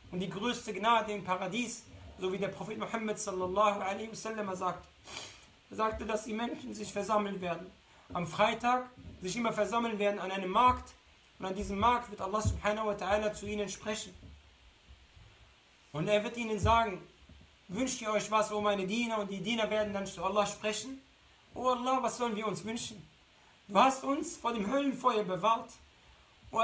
und die größte Gnade im Paradies, so wie der Prophet Muhammad sallallahu alaihi wasallam sagt. Er sagte, dass die Menschen sich versammeln werden. Am Freitag sich immer versammeln werden an einem Markt und an diesem Markt wird Allah subhanahu wa ta'ala zu ihnen sprechen. Und er wird ihnen sagen, wünscht ihr euch was, o meine Diener? Und die Diener werden dann zu Allah sprechen. O Allah, was sollen wir uns wünschen? Du hast uns vor dem Höllenfeuer bewahrt. Und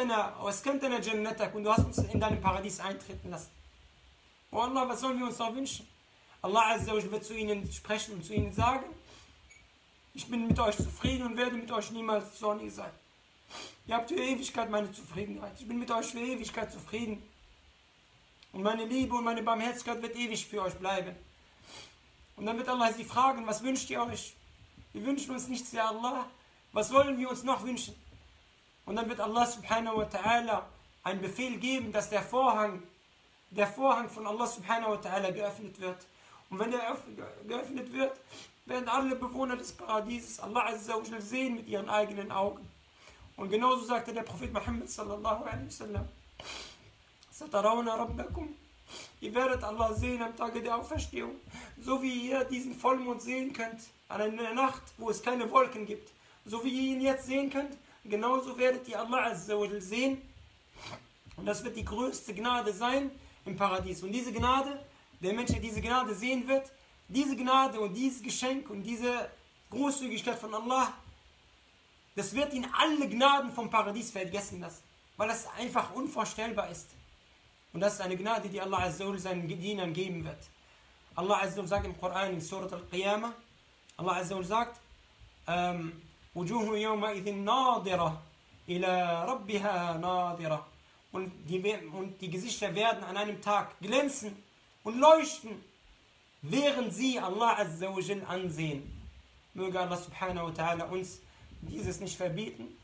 du hast uns in deinem Paradies eintreten lassen. O Allah, was sollen wir uns noch wünschen? Allah Azza wa Jalla wird zu ihnen sprechen und zu ihnen sagen, ich bin mit euch zufrieden und werde mit euch niemals zornig sein. Ihr habt für Ewigkeit meine Zufriedenheit. Ich bin mit euch für Ewigkeit zufrieden. Und meine Liebe und meine Barmherzigkeit wird ewig für euch bleiben. Und dann wird Allah sie fragen, was wünscht ihr euch? Wir wünschen uns nichts, ja Allah. Was wollen wir uns noch wünschen? Und dann wird Allah subhanahu wa ta'ala einen Befehl geben, dass der Vorhang von Allah subhanahu wa ta'ala geöffnet wird. Und wenn der geöffnet wird, werden alle Bewohner des Paradieses Allah Azza wa Jalla sehen mit ihren eigenen Augen. Und genauso sagte der Prophet Muhammad sallallahu alaihi wasallam, Satarawna Rabbakum, ihr werdet Allah sehen am Tage der Auferstehung, so wie ihr diesen Vollmond sehen könnt, an einer Nacht, wo es keine Wolken gibt. So wie ihr ihn jetzt sehen könnt, genauso werdet ihr Allah Azza wa Jalla sehen. Und das wird die größte Gnade sein im Paradies. Und diese Gnade, der Mensch, der diese Gnade sehen wird, diese Gnade und dieses Geschenk und diese Großzügigkeit von Allah, das wird ihn alle Gnaden vom Paradies vergessen lassen, weil das einfach unvorstellbar ist. Und das ist eine Gnade, die Allah Azza wa Jalla seinen Dienern geben wird. Allah Azza wa Jalla sagt im Koran in Surat Al-Qiyamah, Allah Azza wa Jalla sagt, Wujuhu yawma idhin nadira ila rabbiha nadira. Und die Gesichter werden an einem Tag glänzen und leuchten, während sie Allah Azza wa Jalla ansehen. Möge Allah subhanahu wa ta'ala uns dieses nicht verbieten